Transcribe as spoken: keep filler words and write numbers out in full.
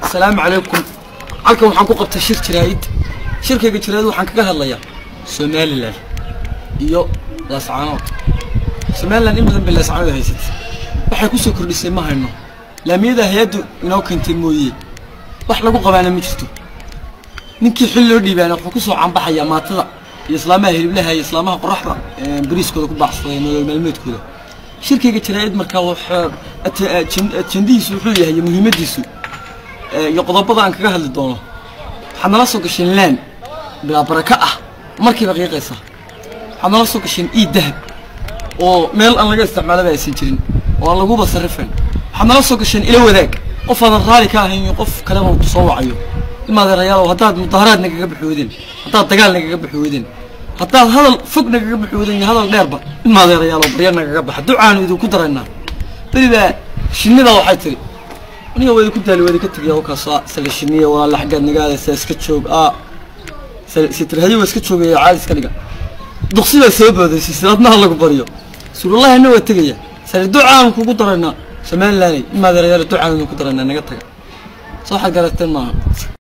السلام عليكم. halkan waxaan ku qabtay shir jiraayid shirkayga jiraayid waxaan kaga hadlayaa Soomaaliland iyo Laascaanood. Soomaaliland in badan bil Laascaanood haysat waxay ku soo kordhisay ma hayno laamiyada hay'adu inoo keentay mooyee wax lagu qabaana ma jirto. ninkii xil loo dhiibaana wuxuu ku soo canbaxaya maatada iyo islaamaha hiliblaha iyo islaamaha qoraxda bariiskooda ku baxsaday nolol maalmeedkooda. shirkayga jiraayid markaa waxa ajendihiisu wuxuu yahay muhiimadiisu iyo qodobada aan kaga hadli doono waxaan nala soo gashay laan bila baraka ah markii baqiiqaysa waxaan nala soo gashay ii dahab oo meel aan laga isticmaalaba aysan jirin oo aan lagu basarifin waxaan nala soo gashay ila wadaag qof aan raali ka ahayn qof kale oo soo wacayo imaada rayaal hadaad mudaharaad nagaga baxoodin hadaad dagaal nagaga baxoodin hadaad hadal fog nagaga baxoodin hadal dheerba imaada rayaal barya nagaga bax ducaan idin ku dareynaa baliba shinnida waxay tiri aniga way ku daali way ka tagay oo ka soo salashiniyo wala la xagad nagaada iska joog ah sitrahayo iska joogay caad iska dhiga duqsiga soo booday sidaadna lagu bariyo suullaha inuu tagaya sar ducaan kugu dareynaa Soomaaliland imaada rayaal ducaan ku dareynaa naga taga soo xagarateen ma